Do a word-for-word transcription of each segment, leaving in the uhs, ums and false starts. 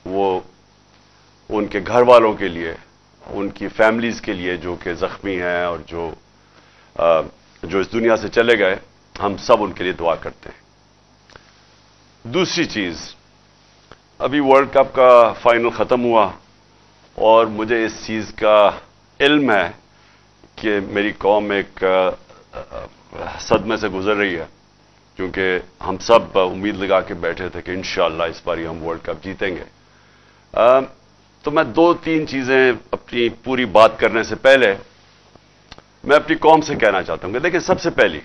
وہ ان کے گھر والوں کے لیے, ان کی فیملیز کے لیے جو کہ زخمی ہیں اور جو جو اس دنیا سے چلے گئے, ہم سب ان کے لیے دعا کرتے ہیں. دوسری چیز, ابھی ورلڈ کپ کا فائنل ختم ہوا اور مجھے اس چیز کا علم ہے کہ میری قوم ایک صدمے سے گزر رہی ہے, کیونکہ ہم سب امید لگا کے بیٹھے تھے کہ انشاءاللہ اس بار ہم ورلڈ کپ جیتیں گے. تو میں دو تین چیزیں اپنی پوری بات کرنے سے پہلے میں اپنی قوم سے کہنا چاہتا ہوں کہ دیکھیں, سب سے پہلی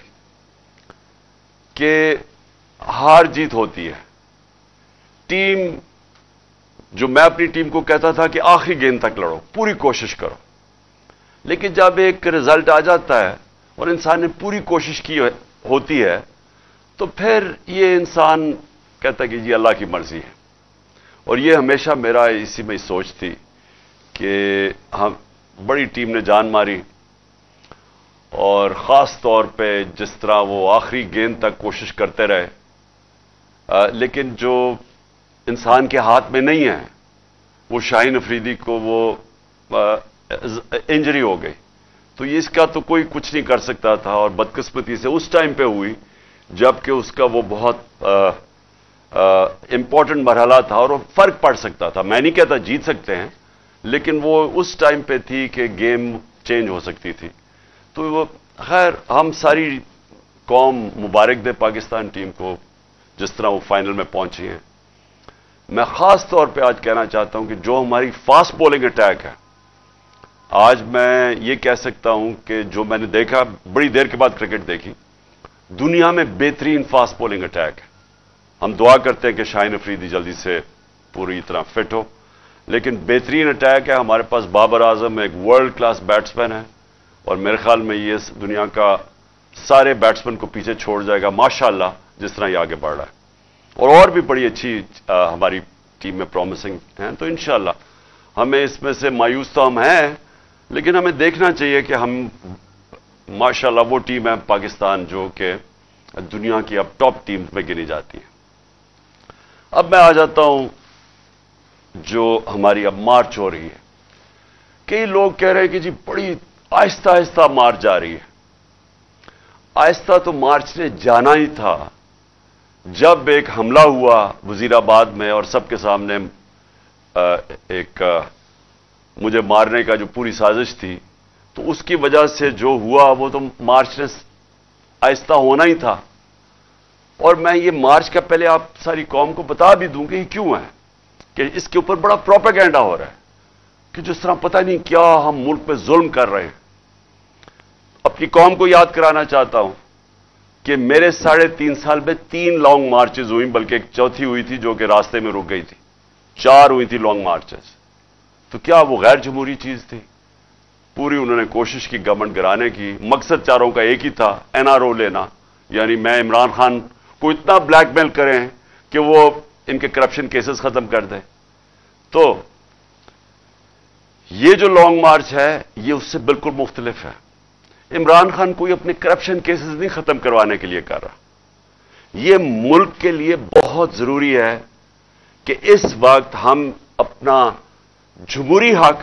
کہ ہار جیت ہوتی ہے. ٹیم, جو میں اپنی ٹیم کو کہتا تھا کہ آخری گیند تک لڑو, پوری کوشش کرو, لیکن جب ایک رزلٹ آ جاتا ہے اور انسان نے پوری کوشش کی ہوتی ہے تو پھر یہ انسان کہتا ہے کہ جی اللہ کی مرضی ہے. اور یہ ہمیشہ میرا اسی میں سوچ تھی کہ ہم بڑی ٹیم نے جان ماری, اور خاص طور پہ جس طرح وہ آخری گیند تک کوشش کرتے رہے, لیکن جو انسان کے ہاتھ میں نہیں ہے, وہ شاہین افریدی کو وہ انجری ہو گئی, تو اس کا تو کوئی کچھ نہیں کر سکتا تھا, اور بدقسمتی سے اس ٹائم پہ ہوئی جبکہ اس کا وہ بہت امپورٹنٹ مرحلہ تھا اور وہ فرق پڑ سکتا تھا. میں نہیں کہتا جیت سکتے ہیں, لیکن وہ اس ٹائم پہ تھی کہ گیم چینج ہو سکتی تھی. تو وہ خیر, ہم ساری قوم مبارک دے پاکستان ٹیم کو جس طرح وہ فائنل میں پہنچی ہیں. میں خاص طور پہ آج کہنا چاہتا ہوں کہ جو ہماری فاسٹ بولنگ اٹیک ہے, آج میں یہ کہہ سکتا ہوں کہ جو میں نے دیکھا, بڑی دیر کے بعد کرکٹ دیکھی, دنیا میں بہترین فاسٹ بولنگ اٹیک ہے. ہم دعا کرتے ہیں کہ شاہین افریدی جلدی سے پوری طرح فٹ ہو, لیکن بہترین اٹیک ہے. ہمارے پاس بابر اعظم ایک ورلڈ کلاس بیٹسمین ہے, اور میرے خیال میں یہ دنیا کا سارے بیٹسمین کو پیچھے چھوڑ جائے گا ماشاءاللہ جس طرح یہ آگے بڑھ رہا ہے. اور اور بھی بڑی اچھی ہماری ٹیم میں پرومسنگ ہیں, تو انشاءاللہ ہمیں اس میں سے مایوس تو ہم ہیں, لیکن ہمیں دیکھنا چاہیے کہ ہم ماشاءاللہ وہ ٹیم ہے پاکستان جو کہ دنیا کی اب ٹاپ ٹیم میں گنی جاتی ہے. اب میں آ جاتا ہوں جو ہماری اب مارچ ہو رہی ہے. کئی لوگ کہہ رہے ہیں کہ جی بڑی آہستہ آہستہ مارچ جا رہی ہے. آہستہ تو مارچ نے جانا ہی تھا. جب ایک حملہ ہوا وزیر آباد میں اور سب کے سامنے ایک مجھے مارنے کا جو پوری سازش تھی, تو اس کی وجہ سے جو ہوا وہ تو مارچ نے آہستہ ہونا ہی تھا. اور میں یہ مارچ کا پہلے آپ ساری قوم کو بتا بھی دوں کہ یہ کیوں ہے, کہ اس کے اوپر بڑا پروپیگنڈا ہو رہا ہے کہ جس طرح پتہ نہیں کیا ہم ملک پہ ظلم کر رہے ہیں. اپنی قوم کو یاد کرانا چاہتا ہوں کہ میرے ساڑھے تین سال میں تین لانگ مارچز ہوئی, بلکہ ایک چوتھی ہوئی تھی جو کہ راستے میں رک گئی تھی. چار ہوئی تھی لانگ مارچز. تو کیا وہ غیر جمہوری چیز تھی؟ پوری انہوں نے کوشش کی گورنمنٹ گرانے کی. مقصد چاروں کا ایک ہی تھا, این آر او لینا, یعنی میں عمران خان کو اتنا بلیک میل کریں کہ وہ ان کے کرپشن کیسز ختم کر دیں. تو یہ جو لانگ مارچ ہے یہ اس سے بالکل مختلف ہے. عمران خان کوئی اپنے کرپشن کیسز نہیں ختم کروانے کے لیے کر رہا. یہ ملک کے لیے بہت ضروری ہے کہ اس وقت ہم اپنا جمہوری حق,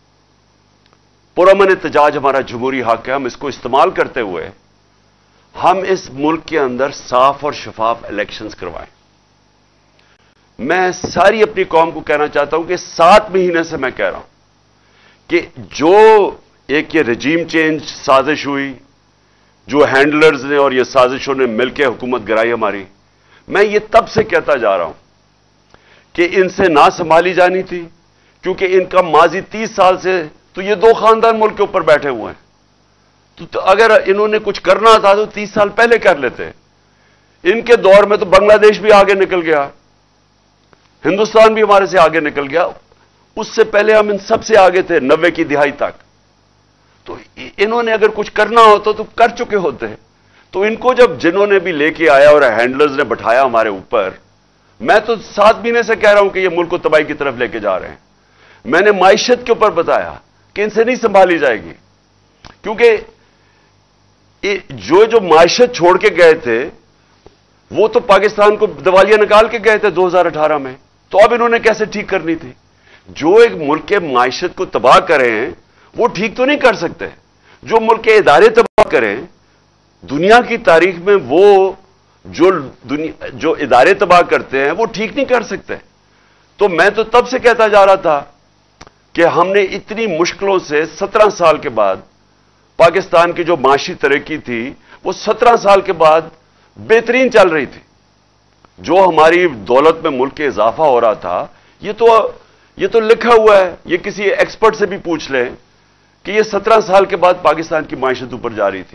پرامن احتجاج ہمارا جمہوری حق ہے, ہم اس کو استعمال کرتے ہوئے ہم اس ملک کے اندر صاف اور شفاف الیکشنز کروائیں. میں ساری اپنی قوم کو کہنا چاہتا ہوں کہ سات مہینے سے میں کہہ رہا ہوں کہ جو ایک یہ رجیم چینج سازش ہوئی, جو ہینڈلرز نے اور یہ سازشوں نے مل کے حکومت گرائی ہماری, میں یہ تب سے کہتا جا رہا ہوں کہ ان سے نہ سنبھالی جانی تھی, کیونکہ ان کا ماضی تیس سال سے تو یہ دو خاندان ملک کے اوپر بیٹھے ہوئے ہیں. تو اگر انہوں نے کچھ کرنا تھا تو تیس سال پہلے کر لیتے. ان کے دور میں تو بنگلہ دیش بھی آگے نکل گیا, ہندوستان بھی ہمارے سے آگے نکل گیا, اس سے پہلے ہم ان سب سے آگے تھے نوے کی دہائی تک. تو انہوں نے اگر کچھ کرنا ہوتا تو کر چکے ہوتے. تو ان کو جب جنہوں نے بھی لے کے آیا اور ہینڈلرز نے بٹھایا ہمارے اوپر, میں تو سات مہینے سے کہہ رہا ہوں کہ یہ ملک کو تباہی کی طرف لے کے جا رہے ہیں. میں نے معیشت کے اوپر بتایا کہ ان سے نہیں سنبھالی جائے گی, کیونکہ جو جو معیشت چھوڑ کے گئے تھے وہ تو پاکستان کو دیوالیہ نکال کے گئے تھے دو ہزار اٹھارہ میں. तो अब इन्होंने कैसे ठीक करनी थी? जो एक मुल्क के माइशत को तबाह करें वो ठीक तो नहीं कर सकते। जो मुल्क के इदारे तबाह करें, दुनिया की तारीख में वो जो दुनिया जो इदारे तबाह करते हैं वो ठीक नहीं कर सकते। तो मैं तो तब से कहता जा रहा था कि हमने इतनी मुश्किलों से सत्रह साल के बाद पाकिस्तान की जो माशी तरक्की थी वो सत्रह साल के बाद बेहतरीन चल रही थी। जो हमारी दौलत में मुल्क के इजाफा हो रहा था, ये तो ये तो लिखा हुआ है, ये किसी एक्सपर्ट से भी पूछ लें कि ये सत्रह साल के बाद पाकिस्तान की माइशत ऊपर जा रही थी।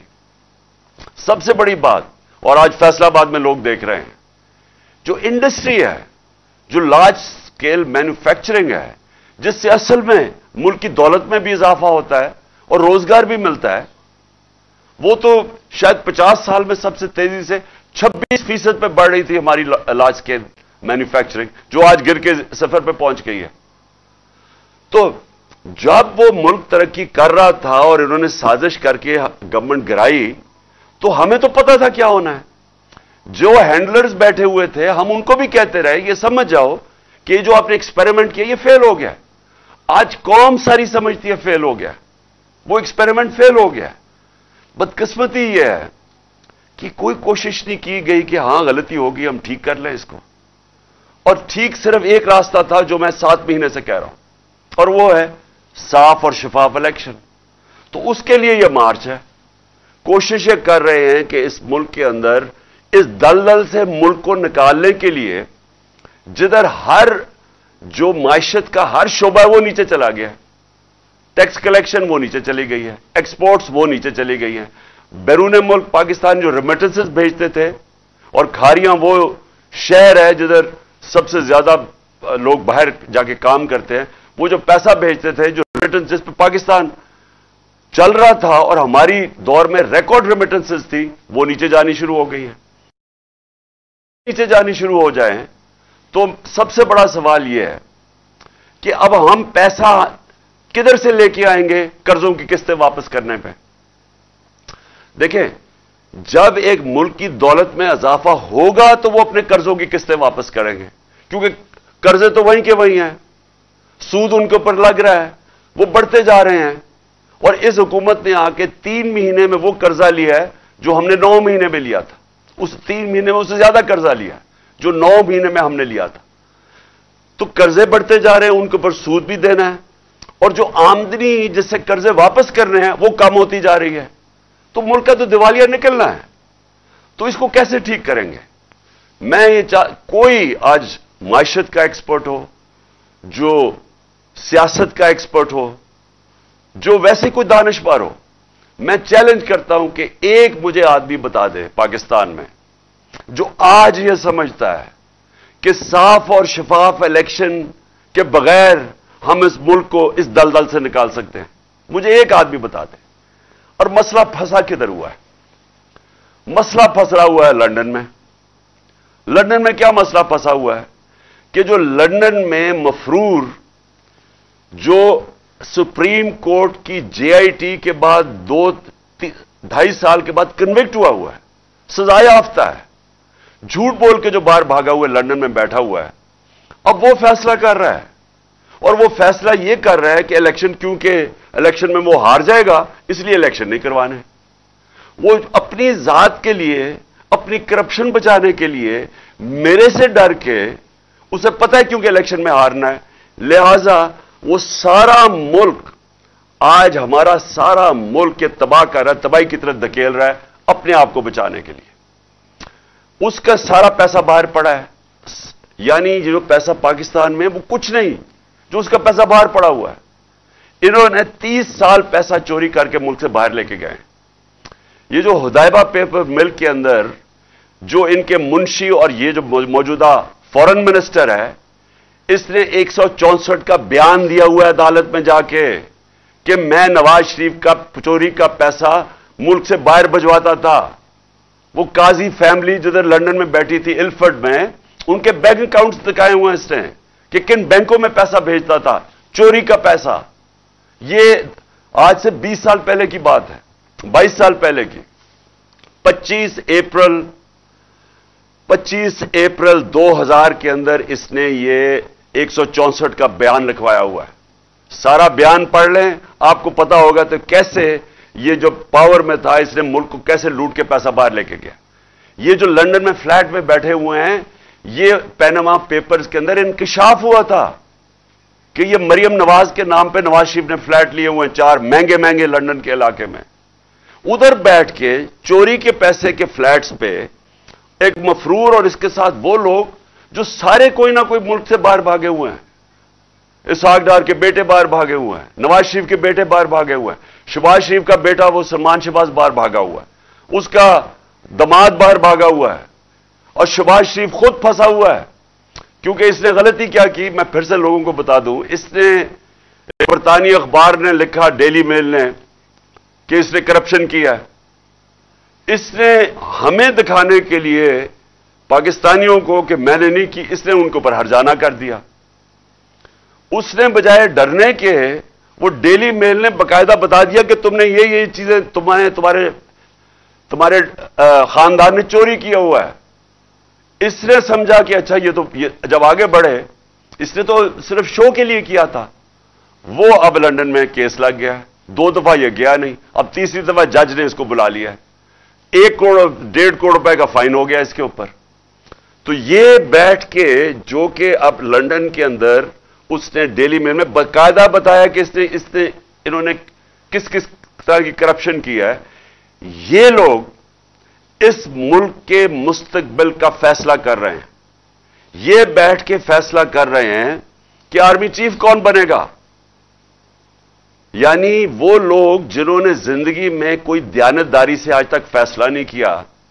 सबसे बड़ी बात, और आज फैसलाबाद में लोग देख रहे हैं, जो इंडस्ट्री है, जो लार्ज स्केल मैन्युफैक्चरिंग है, जिससे असल में मुल्क की दौलत में भी इजाफा होता है और रोजगार भी मिलता है, वो तो शायद पचास साल में सबसे तेजी से छब्बीस फीसद पे बढ़ रही थी हमारी लार्ज स्केल मैन्युफैक्चरिंग, जो आज गिर के सफर पे पहुंच गई है। तो जब वो मुल्क तरक्की कर रहा था और इन्होंने साजिश करके गवर्नमेंट गिराई, तो हमें तो पता था क्या होना है। जो हैंडलर्स बैठे हुए थे, हम उनको भी कहते रहे, ये समझ जाओ कि ये जो आपने एक्सपेरिमेंट किया ये फेल हो गया। आज कौम सारी समझती है फेल हो गया, वो एक्सपेरिमेंट फेल हो गया। बदकिस्मती ये है कि कोई कोशिश नहीं की गई कि हां गलती होगी, हम ठीक कर लें इसको। और ठीक सिर्फ एक रास्ता था जो मैं सात महीने से कह रहा हूं, और वो है साफ और शफाफ इलेक्शन। तो उसके लिए यह मार्च है। कोशिशें कर रहे हैं कि इस मुल्क के अंदर इस दलदल से मुल्क को निकालने के लिए, जिधर हर जो माइशत का हर शोबा है वो नीचे चला गया, टैक्स कलेक्शन वो नीचे चली गई है, एक्सपोर्ट्स वो नीचे चली गई है, बैरून मुल्क पाकिस्तान जो रेमिटेंसेस भेजते थे, और खारियां वो शहर है जिधर सबसे ज्यादा लोग बाहर जाके काम करते हैं, वो जो पैसा भेजते थे, जो रेमिटेंसेस पे पाकिस्तान चल रहा था और हमारी दौर में रिकॉर्ड रेमिटेंसेस थी, वो नीचे जानी शुरू हो गई है। नीचे जानी शुरू हो जाए तो सबसे बड़ा सवाल यह है कि अब हम पैसा किधर से लेके आएंगे कर्जों की किस्तें वापस करने पे। देखें, जब एक मुल्क की दौलत में इजाफा होगा तो वो अपने कर्जों की किस्तें वापस करेंगे, क्योंकि कर्जे तो वहीं के वहीं हैं, सूद उनके ऊपर लग रहा है, वो बढ़ते जा रहे हैं। और इस हुकूमत ने आके तीन महीने में वो कर्जा लिया है जो हमने नौ महीने में लिया था। उस तीन महीने में उससे ज्यादा कर्जा लिया जो नौ महीने में हमने लिया था। तो कर्जे बढ़ते जा रहे हैं, उनके ऊपर सूद भी देना है, और जो आमदनी जिससे कर्जे वापस करने हैं वो कम होती जा रही है। तो मुल्क का तो दिवालिया निकलना है। तो इसको कैसे ठीक करेंगे? मैं ये चाह कोई आज माइशत का एक्सपर्ट हो, जो सियासत का एक्सपर्ट हो, जो वैसे कोई दानिशवार हो, मैं चैलेंज करता हूं कि एक मुझे आदमी बता दे पाकिस्तान में जो आज यह समझता है कि साफ और शफाफ इलेक्शन के बगैर हम इस मुल्क को इस दलदल से निकाल सकते हैं। मुझे एक आदमी बता दे। और मसला फंसा किधर हुआ है? मसला फंसा हुआ है लंदन में। लंदन में क्या मसला फंसा हुआ है कि जो लंदन में मफरूर जो सुप्रीम कोर्ट की जेआईटी के बाद दो ढाई साल के बाद कन्विक्ट हुआ हुआ है, सजा याफ्ता है, झूठ बोल के जो बाहर भागा हुआ है, लंदन में बैठा हुआ है, अब वो फैसला कर रहा है। और वो फैसला ये कर रहा है कि इलेक्शन, क्योंकि इलेक्शन में वो हार जाएगा इसलिए इलेक्शन नहीं करवाने। वो अपनी जात के लिए, अपनी करप्शन बचाने के लिए, मेरे से डर के, उसे पता है क्योंकि इलेक्शन में हारना है, लिहाजा वो सारा मुल्क, आज हमारा सारा मुल्क के तबाह कर रहा है, तबाही की तरफ धकेल रहा है अपने आप को बचाने के लिए। उसका सारा पैसा बाहर पड़ा है, यानी जो पैसा पाकिस्तान में वो कुछ नहीं, जो उसका पैसा बाहर पड़ा हुआ है। इन्होंने तीस साल पैसा चोरी करके मुल्क से बाहर लेके गए। ये जो हुदैबा पेपर मिल के अंदर जो इनके मुंशी और ये जो मौजूदा फॉरेन मिनिस्टर है, इसने एक सौ चौंसठ का बयान दिया हुआ है अदालत में जाके कि मैं नवाज शरीफ का चोरी का पैसा मुल्क से बाहर भिजवाता था। वो काजी फैमिली जिधर लंदन में बैठी थी इल्फर्ड में, उनके बैंक अकाउंट्स दिखाए हुए हैं इसने कि किन बैंकों में पैसा भेजता था, चोरी का पैसा। ये आज से बीस साल पहले की बात है, बाईस साल पहले की। पच्चीस अप्रैल पच्चीस अप्रैल दो हज़ार के अंदर इसने ये एक सौ चौंसठ का बयान लिखवाया हुआ है। सारा बयान पढ़ लें, आपको पता होगा तो कैसे ये जो पावर में था इसने मुल्क को कैसे लूट के पैसा बाहर लेके गया। ये जो लंदन में फ्लैट में बैठे हुए हैं, ये पैनामा पेपर्स के अंदर इंकशाफ हुआ था कि ये मरियम नवाज के नाम पे नवाज शरीफ ने फ्लैट लिए हुए हैं चार महंगे महंगे लंदन के इलाके में। उधर बैठ के चोरी के पैसे के फ्लैट्स पे एक मफरूर और इसके साथ वो लोग जो सारे कोई ना कोई मुल्क से बाहर भागे हुए हैं। इसहाक डार के बेटे बाहर भागे हुए हैं, नवाज शरीफ के बेटे बाहर भागे हुए हैं, शहबाज शरीफ का बेटा वो सलमान शहबाज बाहर भागा हुआ है, उसका दामाद बाहर भागा हुआ है, और शहबाज शरीफ खुद फंसा हुआ है। क्योंकि इसने गलती क्या की, मैं फिर से लोगों को बता दूं, इसने बरतानी अखबार ने लिखा, डेली मेल ने, कि इसने करप्शन किया है। इसने हमें दिखाने के लिए पाकिस्तानियों को कि मैंने नहीं की, इसने उनको पर हर्जाना कर दिया। उसने बजाय डरने के, वो डेली मेल ने बकायदा बता दिया कि तुमने ये ये चीजें तुम्हारे तुम्हारे तुम्हारे खानदान ने चोरी किया हुआ है। इसने समझा कि अच्छा ये तो ये, जब आगे बढ़े, इसने तो सिर्फ शो के लिए किया था। वो अब लंदन में केस लग गया है, दो दफा ये गया नहीं, अब तीसरी दफा जज ने इसको बुला लिया है, एक करोड़ डेढ़ करोड़ रुपए का फाइन हो गया इसके ऊपर। तो ये बैठ के, जो कि अब लंदन के अंदर उसने डेली मेल में बाकायदा बताया कि इसने इसने इन्होंने किस किस तरह की करप्शन किया है। ये लोग इस मुल्क के मुस्तकबिल का फैसला कर रहे हैं। ये बैठ के फैसला कर रहे हैं कि आर्मी चीफ कौन बनेगा। यानी वो लोग जिन्होंने जिंदगी में कोई दयानतदारी से आज तक फैसला नहीं किया,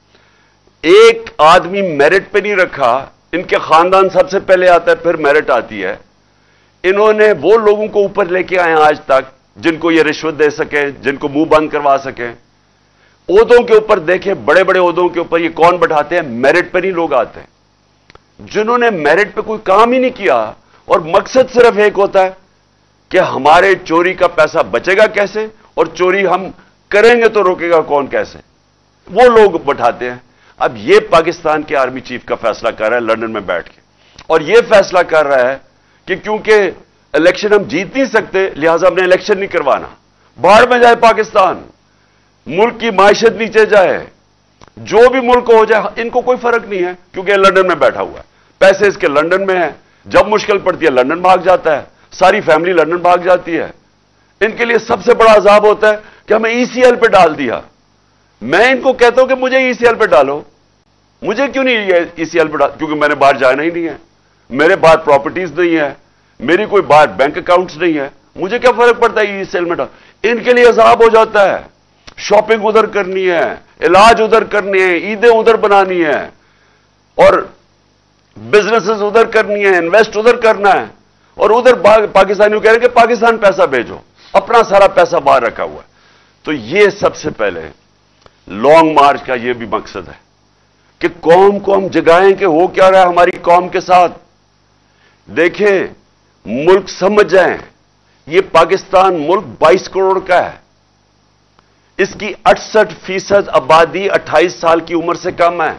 एक आदमी मेरिट पे नहीं रखा, इनके खानदान सबसे पहले आता है, फिर मेरिट आती है। इन्होंने वो लोगों को ऊपर लेके आए आज तक जिनको ये रिश्वत दे सके, जिनको मुंह बंद करवा सके। ओहदों के ऊपर देखें, बड़े बड़े ओहदों के ऊपर ये कौन बैठाते हैं, मेरिट पर नहीं लोग आते हैं, जिन्होंने मेरिट पे कोई काम ही नहीं किया, और मकसद सिर्फ एक होता है कि हमारे चोरी का पैसा बचेगा कैसे, और चोरी हम करेंगे तो रोकेगा कौन कैसे, वो लोग बैठाते हैं। अब ये पाकिस्तान के आर्मी चीफ का फैसला कर रहा है लंदन में बैठ के, और ये फैसला कर रहा है कि क्योंकि इलेक्शन हम जीत नहीं सकते, लिहाजा हमने इलेक्शन नहीं करवाना। बाहर में जाए पाकिस्तान, मुल्क की माइशत नीचे जाए, जो भी मुल्क हो जाए, इनको कोई फर्क नहीं है, क्योंकि लंदन में बैठा हुआ है, पैसे इसके लंदन में है, जब मुश्किल पड़ती है लंदन भाग जाता है, सारी फैमिली लंदन भाग जाती है। इनके लिए सबसे बड़ा अजाब होता है कि हमें ईसीएल पे डाल दिया। मैं इनको कहता हूं कि मुझे ईसीएल पे डालो, मुझे क्यों नहीं ईसीएल पे डाल, क्योंकि मैंने बाहर जाना ही नहीं है, मेरे बाहर प्रॉपर्टीज नहीं है, मेरी कोई बाहर बैंक अकाउंट्स नहीं है, मुझे क्या फर्क पड़ता है ईसीएल में डाल। इनके लिए अजाब हो जाता है, शॉपिंग उधर करनी है, इलाज उधर करनी है, ईदें उधर बनानी है, और बिजनेसेस उधर करनी है, इन्वेस्ट उधर करना है, और उधर पाकिस्तानियों कह रहे हैं कि पाकिस्तान पैसा भेजो, अपना सारा पैसा बाहर रखा हुआ है। तो ये सबसे पहले लॉन्ग मार्च का ये भी मकसद है कि कौम को हम जगाएं कि हो क्या रहा है हमारी कौम के साथ। देखें, मुल्क समझ जाएं, ये पाकिस्तान मुल्क बाईस करोड़ का है, इसकी अड़सठ फीसद आबादी अट्ठाईस साल की उम्र से कम है।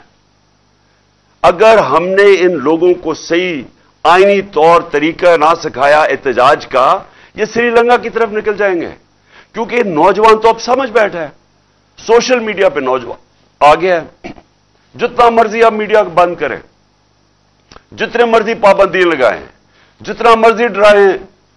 अगर हमने इन लोगों को सही आईनी तौर तरीका ना सिखाया एहतजाज का, ये श्रीलंका की तरफ निकल जाएंगे। क्योंकि नौजवान तो अब समझ बैठा है, सोशल मीडिया पे नौजवान आ गया है, जितना मर्जी आप मीडिया को बंद करें, जितने मर्जी पाबंदी लगाएं, जितना मर्जी डराएं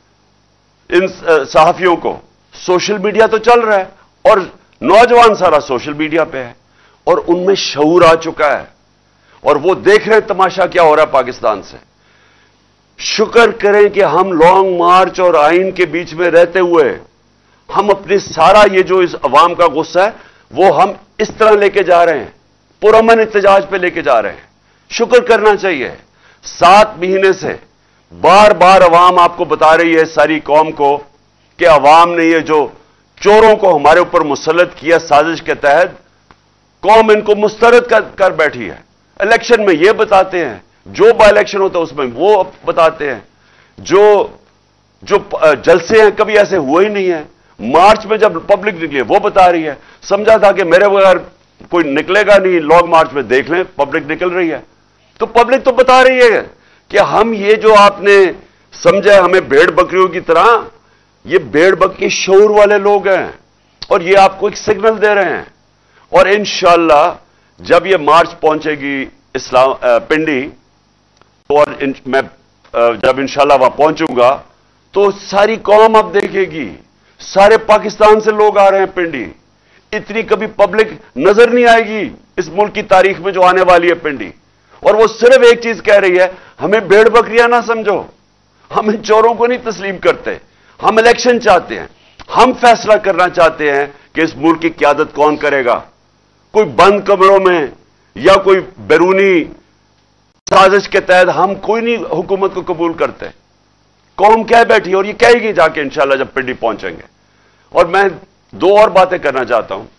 इन सहाफियों को, सोशल मीडिया तो चल रहा है, और नौजवान सारा सोशल मीडिया पे है, और उनमें शऊर आ चुका है, और वो देख रहे हैं तमाशा क्या हो रहा है पाकिस्तान से। शुक्र करें कि हम लॉन्ग मार्च और आइन के बीच में रहते हुए हम अपने सारा ये जो इस अवाम का गुस्सा है वो हम इस तरह लेके जा रहे हैं, पुरअमन एहतजाज पे लेके जा रहे हैं। शुक्र करना चाहिए। सात महीने से बार बार अवाम आपको बता रही है, सारी कौम को, कि अवाम ने ये जो चोरों को हमारे ऊपर मुसल्लत किया साजिश के तहत, कौम इनको मुस्तरद कर, कर बैठी है। इलेक्शन में ये बताते हैं, जो बाई इलेक्शन होता है उसमें वो बताते हैं, जो जो जलसे हैं कभी ऐसे हुए ही नहीं है। मार्च में जब पब्लिक निकली वो बता रही है, समझा था कि मेरे बगैर कोई निकलेगा नहीं लॉन्ग मार्च में, देख लें पब्लिक निकल रही है। तो पब्लिक तो बता रही है कि हम ये जो आपने समझा है हमें भेड़ बकरियों की तरह, ये भेड़ बकरी शऊर वाले लोग हैं और ये आपको एक सिग्नल दे रहे हैं। और इंशाअल्लाह जब ये मार्च पहुंचेगी इस्लाम पिंडी, तो और इन, मैं जब इंशाअल्लाह वहां पहुंचूंगा तो सारी कौम अब देखेगी, सारे पाकिस्तान से लोग आ रहे हैं पिंडी। इतनी कभी पब्लिक नजर नहीं आएगी इस मुल्क की तारीख में जो आने वाली है पिंडी। और वो सिर्फ एक चीज कह रही है, हमें भेड़ बकरियां ना समझो, हम इन चोरों को नहीं तस्लीम करते, हम इलेक्शन चाहते हैं, हम फैसला करना चाहते हैं कि इस मुल्क की क्यादत कौन करेगा। कोई बंद कमरों में या कोई बैरूनी साजिश के तहत हम कोई नहीं हुकूमत को कबूल करते। कौम कह बैठी और ये कहेगी जाके इंशाल्लाह जब पिंडी पहुंचेंगे। और मैं दो और बातें करना चाहता हूं।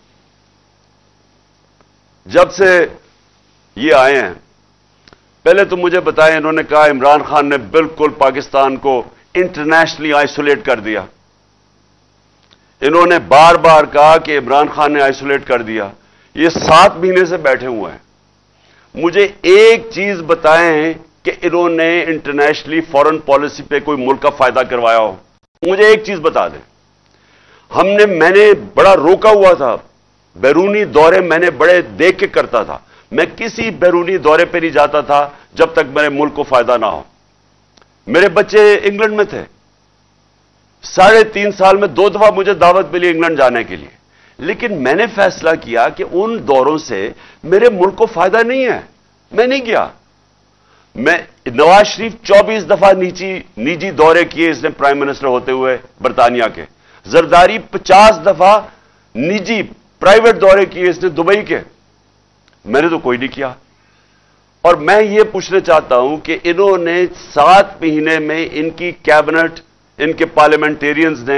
जब से ये आए हैं, पहले तो मुझे बताएं, इन्होंने कहा इमरान खान ने बिल्कुल पाकिस्तान को इंटरनेशनली आइसोलेट कर दिया। इन्होंने बार बार कहा कि इमरान खान ने आइसोलेट कर दिया। ये सात महीने से बैठे हुए हैं। मुझे एक चीज बताएं कि इन्होंने इंटरनेशनली फॉरेन पॉलिसी पे कोई मुल्क का फायदा करवाया हो। मुझे एक चीज बता दें। हमने मैंने बड़ा रोका हुआ था, बैरूनी दौरे मैंने बड़े देख के करता था। मैं किसी बैरूनी दौरे पे नहीं जाता था जब तक मेरे मुल्क को फायदा ना हो। मेरे बच्चे इंग्लैंड में थे, साढ़े तीन साल में दो दफा मुझे दावत मिली इंग्लैंड जाने के लिए, लेकिन मैंने फैसला किया कि उन दौरों से मेरे मुल्क को फायदा नहीं है, मैं नहीं गया। मैं नवाज शरीफ चौबीस दफा निजी निजी दौरे किए इसने प्राइम मिनिस्टर होते हुए बरतानिया के। जरदारी पचास दफा निजी प्राइवेट दौरे किए इसने दुबई के, मैंने तो कोई नहीं किया। और मैं ये पूछना चाहता हूं कि इन्होंने सात महीने में इनकी कैबिनेट, इनके पार्लियामेंटेरियंस ने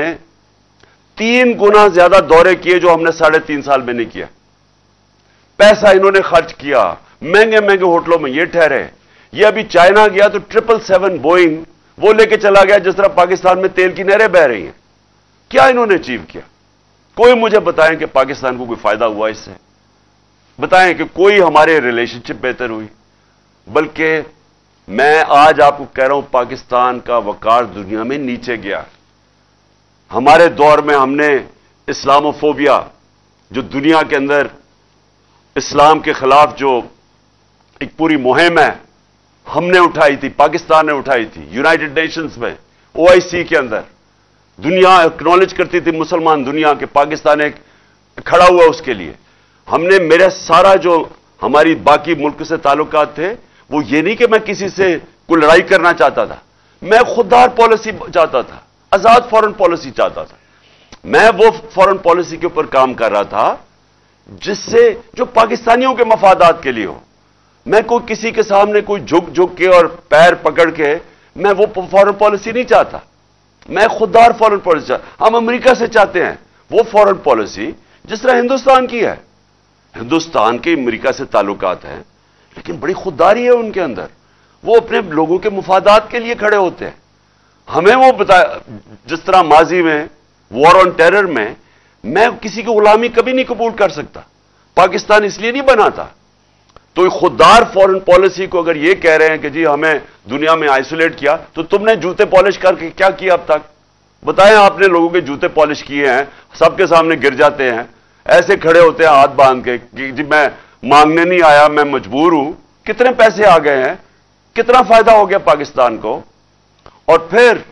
तीन गुना ज्यादा दौरे किए जो हमने साढ़े तीन साल में नहीं किया। पैसा इन्होंने खर्च किया, महंगे महंगे होटलों में ये ठहरे। ये अभी चाइना गया तो ट्रिपल सेवन बोइंग वो लेके चला गया, जिस तरह पाकिस्तान में तेल की नहरें बह रही हैं। क्या इन्होंने अचीव किया? कोई मुझे बताएं कि पाकिस्तान को कोई फायदा हुआ इससे? बताएं कि कोई हमारे रिलेशनशिप बेहतर हुई? बल्कि मैं आज आपको कह रहा हूं, पाकिस्तान का वकार दुनिया में नीचे गया। हमारे दौर में हमने इस्लामोफोबिया, जो दुनिया के अंदर इस्लाम के खिलाफ जो एक पूरी मुहिम है, हमने उठाई थी, पाकिस्तान ने उठाई थी। यूनाइटेड नेशंस में, ओआईसी के अंदर दुनिया एक्नॉलेज करती थी, मुसलमान दुनिया के, पाकिस्तान एक खड़ा हुआ उसके लिए। हमने, मेरा सारा जो हमारी बाकी मुल्क से ताल्लुकात थे, वो ये नहीं कि मैं किसी से कोई लड़ाई करना चाहता था, मैं खुददार पॉलिसी चाहता था, आजाद फॉरेन पॉलिसी चाहता था। मैं वो फॉरेन पॉलिसी के ऊपर काम कर रहा था जिससे जो पाकिस्तानियों के मफादात के लिए हो। मैं कोई किसी के सामने कोई झुक झुक के और पैर पकड़ के मैं वो फॉरेन पॉलिसी नहीं चाहता। मैं खुददार फॉरेन पॉलिसी चाहता। हम अमेरिका से चाहते हैं वो फॉरेन पॉलिसी जिस तरह हिंदुस्तान की है। हिंदुस्तान के अमेरिका से ताल्लुकात हैं, लेकिन बड़ी खुददारी है उनके अंदर। वो अपने लोगों के मुफादात के लिए खड़े होते हैं। हमें वो बता, जिस तरह माजी में वॉर ऑन टेरर में मैं किसी की गुलामी कभी नहीं कबूल कर सकता। पाकिस्तान इसलिए नहीं बना था। तो खुददार फॉरेन पॉलिसी को अगर ये कह रहे हैं कि जी हमें दुनिया में आइसोलेट किया, तो तुमने जूते पॉलिश करके क्या किया अब तक? बताएं, आपने लोगों के जूते पॉलिश किए हैं, सबके सामने गिर जाते हैं, ऐसे खड़े होते हैं हाथ बांध के कि जी मैं मांगने नहीं आया, मैं मजबूर हूं। कितने पैसे आ गए हैं, कितना फायदा हो गया पाकिस्तान को। और फिर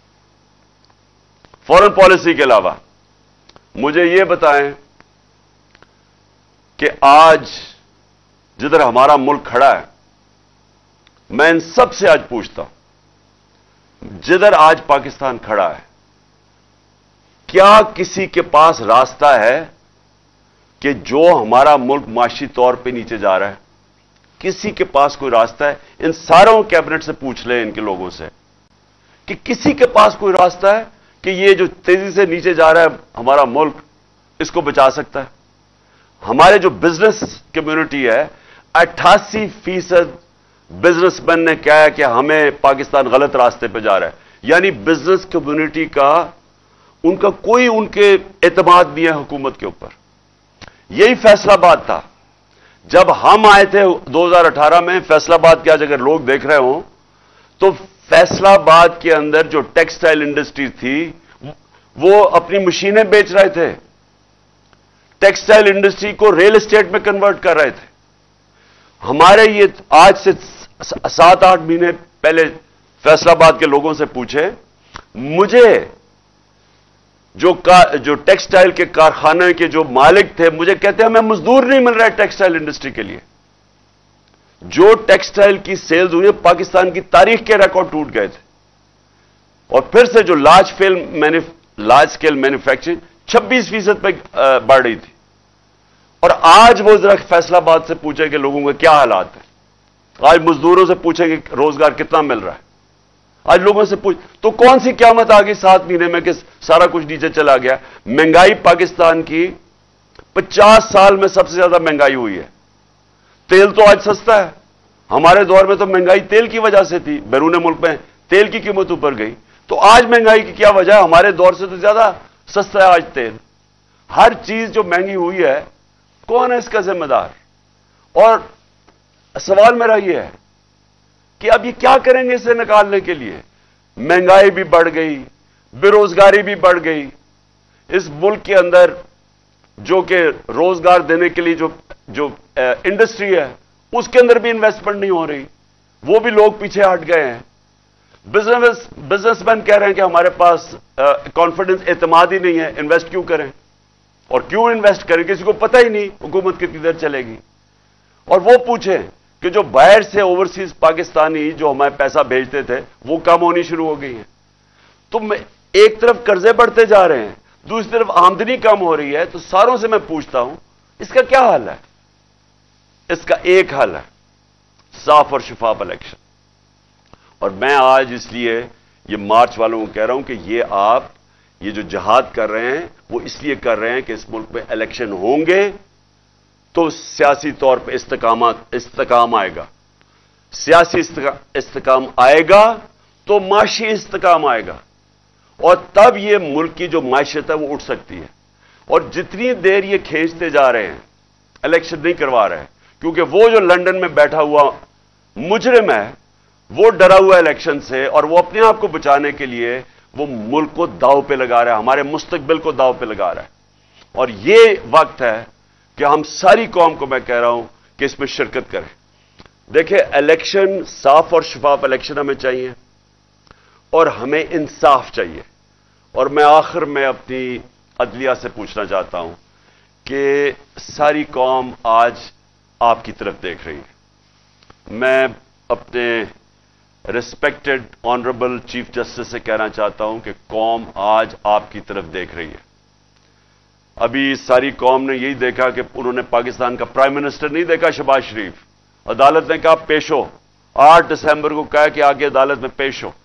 फॉरेन पॉलिसी के अलावा मुझे यह बताएं कि आज जिधर हमारा मुल्क खड़ा है, मैं इन सब से आज पूछता हूं, जिधर आज पाकिस्तान खड़ा है, क्या किसी के पास रास्ता है कि जो हमारा मुल्क माशी तौर पे नीचे जा रहा है? किसी के पास कोई रास्ता है? इन सारों कैबिनेट से पूछ ले, इनके लोगों से, कि किसी के पास कोई रास्ता है कि ये जो तेजी से नीचे जा रहा है हमारा मुल्क, इसको बचा सकता है? हमारे जो बिजनेस कम्युनिटी है, अट्ठासी फीसद बिजनेसमैन ने कहा है कि हमें पाकिस्तान गलत रास्ते पे जा रहा है। यानी बिजनेस कम्युनिटी का, उनका कोई उनके एतमाद नहीं है हुकूमत के ऊपर। यही फैसलाबाद था جب ہم آئے تھے دو ہزار اٹھارہ میں فیصل آباد کے، آج اگر لوگ دیکھ رہے ہوں تو فیصل آباد کے اندر جو ٹیکسٹائل انڈسٹری تھی وہ اپنی مشینیں بیچ رہے تھے، ٹیکسٹائل انڈسٹری کو ریل اسٹیٹ میں کنورٹ کر رہے تھے. ہمارے یہ آج سے سات آٹھ مہینے پہلے فیصل آباد کے لوگوں سے پوچھے، مجھے جو جو ٹیکسٹائل کے کارخانے کے جو مالک تھے مجھے کہتے ہیں ہمیں مزدور نہیں مل رہا ہے ٹیکسٹائل انڈسٹری کے لیے. جو ٹیکسٹائل کی سیلز ہوئی پاکستان کی تاریخ کے ریکارڈ ٹوٹ گئے تھے. اور پھر سے جو large fail large scale manufacturing چھبیس فیصد پہ بڑھ رہی تھی. اور آج وہ ذرا فیصل آباد سے پوچھیں کہ لوگوں کے کیا حالات ہیں، آج مزدوروں سے پوچھیں کہ روزگار کتنا مل رہا ہے، آج لوگوں سے پوچھ تو کون سی قیامت آ گئی سات مہینے میں کہ سارا کچھ نیچے چلا گیا. مہنگائی پاکستان کی پچاس سال میں سب سے زیادہ مہنگائی ہوئی ہے. تیل تو آج سستا ہے، ہمارے دور میں تو مہنگائی تیل کی وجہ سے تھی، بیرون ملک میں تیل کی قیمت اوپر گئی. تو آج مہنگائی کی کیا وجہ ہے؟ ہمارے دور سے تو زیادہ سستا ہے آج تیل. ہر چیز جو مہنگی ہوئی ہے کون ہے اس کا ذمہ دار؟ اور سوال میرا یہ ہے کہ اب یہ کیا کریں گے اسے نکالنے کے لیے؟ مہنگائی بھی بڑھ گئی، بے روزگاری بھی بڑھ گئی. اس ملک کے اندر جو کہ روزگار دینے کے لیے جو جو انڈسٹری ہے اس کے اندر بھی انویسٹمنٹ نہیں ہو رہی، وہ بھی لوگ پیچھے ہٹ گئے ہیں. بزنس بزنس مین کہہ رہے ہیں کہ ہمارے پاس کانفیڈنس اعتماد ہی نہیں ہے، انویسٹ کیوں کریں اور کیوں انویسٹ کریں؟ کسی کو پتہ ہی نہیں حکومت کتنی دیر چلے گی. اور وہ پوچھیں کہ جو باہر سے اوورسیز پاکستانی جو ہمیں پیسہ بھیجتے تھے وہ کم ہونی شروع ہو گئی ہیں. تو ایک طرف قرضے بڑھتے جا رہے ہیں، دوسری طرف آمدنی کم ہو رہی ہے. تو ساروں سے میں پوچھتا ہوں اس کا کیا حل ہے؟ اس کا ایک حل ہے، صاف اور شفاف الیکشن. اور میں آج اس لیے یہ مارچ والوں کو کہہ رہا ہوں کہ یہ آپ یہ جو جہاد کر رہے ہیں وہ اس لیے کر رہے ہیں کہ اس ملک میں الیکشن ہوں گے تو سیاسی طور پہ استقامت استحکام آئے گا، سیاسی استحکام آئے گا تو معاشی استحکام آئے گا، اور تب یہ ملک کی جو معیشت ہے وہ اٹھ سکتی ہے. اور جتنی دیر یہ کھینچتے جا رہے ہیں الیکشن نہیں کروا رہے ہیں، کیونکہ وہ جو لندن میں بیٹھا ہوا مجرم ہے وہ ڈرا ہوا الیکشن سے، اور وہ اپنے آپ کو بچانے کے لیے وہ ملک کو داؤ پہ لگا رہا ہے، ہمارے مستقبل کو داؤ پہ لگا رہا ہے. اور یہ وقت ہے کہ ہم ساری قوم کو میں کہہ رہا ہوں کہ اس میں شرکت کریں. دیکھیں الیکشن صاف اور شفاف الیکشن ہمیں چاہیے اور ہمیں انصاف چاہیے. اور میں آخر میں اپنی عدلیہ سے پوچھنا چاہتا ہوں کہ ساری قوم آج آپ کی طرف دیکھ رہی ہے. میں اپنے ریسپیکٹڈ آنریبل چیف جسٹس سے کہنا چاہتا ہوں کہ قوم آج آپ کی طرف دیکھ رہی ہے. ابھی ساری قوم نے یہی دیکھا کہ انہوں نے پاکستان کا پرائم منسٹر نہیں دیکھا شہباز شریف. عدالت نے کہا پیش ہو، آٹھ دسمبر کو کہا کہ آگے عدالت میں پیش ہو.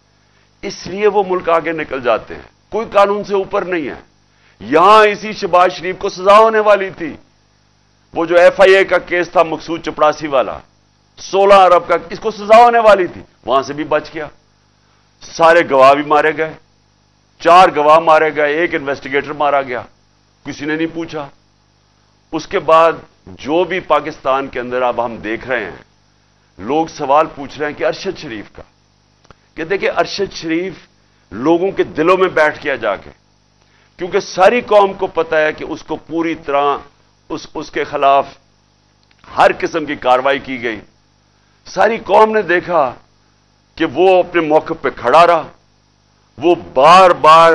اس لیے وہ ملک آگے نکل جاتے ہیں، کوئی قانون سے اوپر نہیں ہے. یہاں اسی شہباز شریف کو سزا ہونے والی تھی، وہ جو ایف آئی اے کا کیس تھا مقصود چپڑاسی والا سولہ ارب کا، اس کو سزا ہونے والی تھی، وہاں سے بھی بچ گیا. سارے گواہ بھی مارے گئے، چار گواہ مارے گئے، ایک انویسٹیگیٹر مارا گیا، کسی نے نہیں پوچھا. اس کے بعد جو بھی پاکستان کے اندر اب ہم دیکھ رہے ہیں، لوگ سوال پوچھ رہے ہیں کہ ارشد شریف کا، کہ دیکھیں ارشد شریف لوگوں کے دلوں میں بیٹھ گیا جا کے، کیونکہ ساری قوم کو پتہ ہے کہ اس کو پوری طرح اس اس کے خلاف ہر قسم کی کارروائی کی گئی. ساری قوم نے دیکھا کہ وہ اپنے موقف پہ کھڑا رہا، وہ بار بار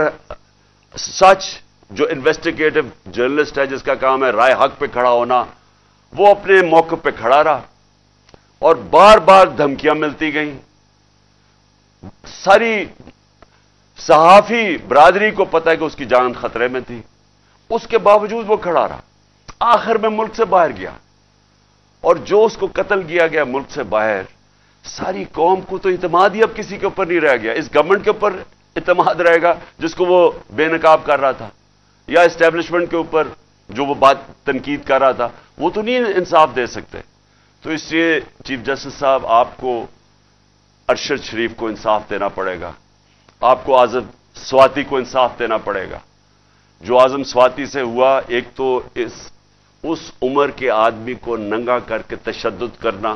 سچ جو انویسٹیگیٹو جرنلسٹ ہے جس کا کام ہے رائے حق پہ کھڑا ہونا، وہ اپنے موقف پہ کھڑا رہا اور بار بار دھمکیاں ملتی گئیں. ساری صحافی برادری کو پتہ ہے کہ اس کی جان خطرے میں تھی، اس کے باوجود وہ کھڑا رہا. آخر میں ملک سے باہر گیا، اور جو اس کو قتل کیا گیا ملک سے باہر، ساری قوم کو تو اعتماد ہی اب کسی کے اوپر نہیں رہ گیا. اس گورنمنٹ کے اوپر اعتماد رہے گا جس کو وہ بے نقاب کر رہا تھا، یا اسٹیبلشمنٹ کے اوپر جو وہ بات تنقید کر رہا تھا، وہ تو نہیں انصاف دے سکتے. تو اس لیے چیف جسٹس صاحب آپ کو ارشد شریف کو انصاف دینا پڑے گا، آپ کو اعظم سواتی کو انصاف دینا پڑے گا. جو اعظم سواتی سے ہوا، ایک تو اس उस उम्र के आदमी को नंगा करके तशद्दुद करना,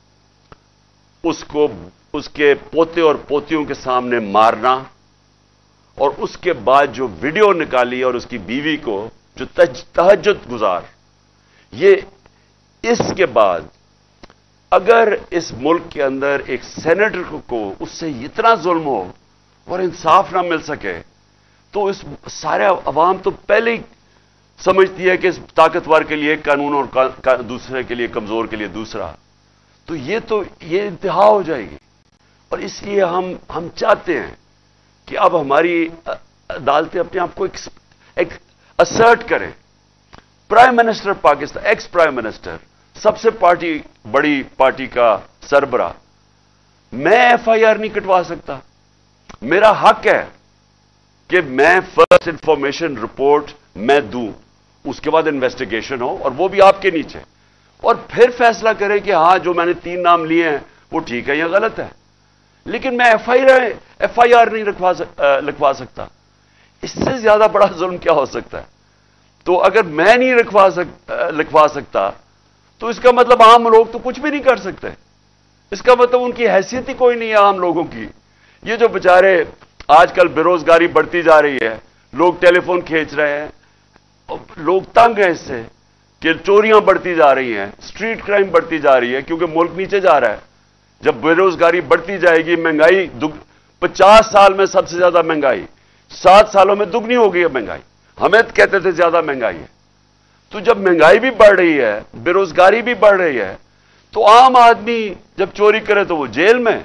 उसको उसके पोते और पोतियों के सामने मारना, और उसके बाद जो वीडियो निकाली और उसकी बीवी को जो तहज्जुद गुजार, ये इसके बाद अगर इस मुल्क के अंदर एक सेनेटर को उससे इतना जुल्म हो और इंसाफ ना मिल सके, तो इस सारे अवाम तो पहले ही समझती है कि इस ताकतवर के लिए एक कानून और का, का, दूसरे के लिए, कमजोर के लिए दूसरा। तो ये तो ये इंतहा हो जाएगी। और इसलिए हम हम चाहते हैं कि अब हमारी अदालतें अपने आप को एक, एक असर्ट करें। Prime minister Pakistan, ex prime minister, सबसे पार्टी बड़ी पार्टी का सरबरा, मैं एफ आई आर नहीं कटवा सकता। मेरा हक है कि मैं फर्स्ट इंफॉर्मेशन रिपोर्ट मैं दूं, उसके बाद इन्वेस्टिगेशन हो और वो भी आपके नीचे, और फिर फैसला करें कि हां जो मैंने तीन नाम लिए हैं वो ठीक है या गलत है। लेकिन मैं F I R F I R नहीं लिखवा लिखवा सकता। इससे ज्यादा बड़ा जुल्म क्या हो सकता है? तो अगर मैं नहीं लिखवा सक लिखवा सकता तो इसका मतलब आम लोग तो कुछ भी नहीं कर सकते। इसका मतलब उनकी हैसियत ही कोई नहीं है आम लोगों की। ये जो बेचारे आजकल बेरोजगारी बढ़ती जा रही है, लोग टेलीफोन खींच रहे हैं, लोग तंग हैं इससे कि चोरियां बढ़ती जा रही हैं, स्ट्रीट क्राइम बढ़ती जा रही है, क्योंकि मुल्क नीचे जा रहा है। जब बेरोजगारी बढ़ती जाएगी, महंगाई पचास साल में सबसे ज्यादा महंगाई, सात सालों में दुगनी हो गई है महंगाई। हमें तो कहते थे ज्यादा महंगाई है। तो जब महंगाई भी बढ़ रही है, बेरोजगारी भी बढ़ रही है, तो आम आदमी जब चोरी करे तो वो जेल में,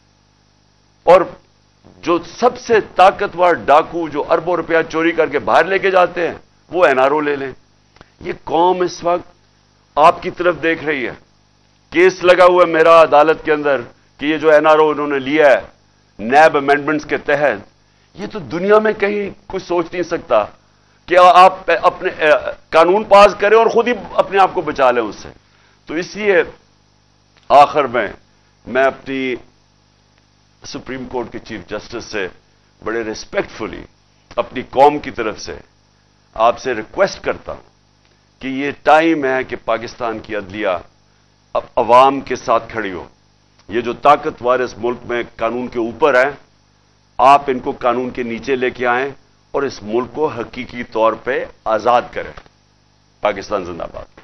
और जो सबसे ताकतवर डाकू जो अरबों रुपया चोरी करके बाहर लेके जाते हैं वो एन आर ओ ले लें। ये कौम इस वक्त आपकी तरफ देख रही है। केस लगा हुआ है मेरा अदालत के अंदर कि ये जो एन आर ओ उन्होंने लिया है नैब अमेंडमेंट्स के तहत, ये तो दुनिया में कहीं कुछ सोच नहीं सकता कि आप अपने कानून पास करें और खुद ही अपने आप को बचा लें उससे। तो इसलिए आखिर में मैं अपनी सुप्रीम कोर्ट के चीफ जस्टिस से बड़े रिस्पेक्टफुली अपनी कौम की तरफ से आपसे रिक्वेस्ट करता हूं कि ये टाइम है कि पाकिस्तान की अदलिया अब अवाम के साथ खड़ी हो। ये जो ताकतवर इस मुल्क में कानून के ऊपर है, आप इनको कानून के नीचे लेके आएं और इस मुल्क को हकीकी तौर पे आजाद करें। पाकिस्तान जिंदाबाद।